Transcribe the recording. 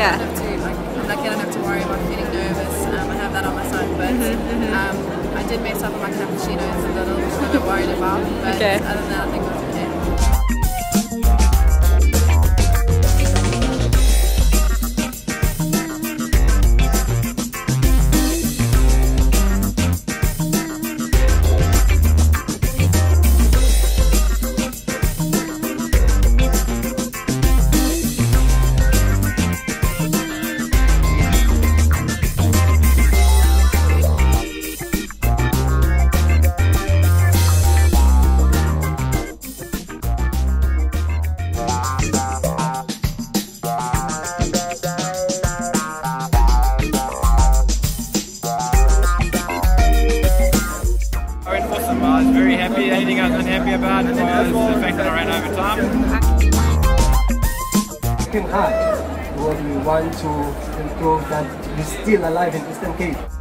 Yeah. I'm lucky I don't have to worry about feeling nervous. I have that on my side, but I did mess up on my cappuccinos a little, which I'm a bit worried about. But Okay. other than that, I think it was okay. I was very happy. Anything I was unhappy about was the fact that I ran over time. Working hard. We want to improve that we're still alive in Eastern Cape.